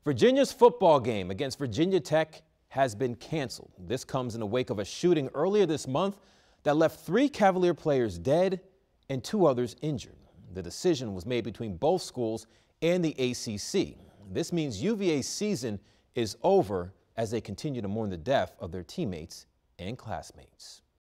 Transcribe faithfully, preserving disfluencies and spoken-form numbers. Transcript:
Virginia's football game against Virginia Tech has been canceled. This comes in the wake of a shooting earlier this month that left three Cavalier players dead and two others injured. The decision was made between both schools and the A C C. This means U V A's season is over as they continue to mourn the death of their teammates and classmates.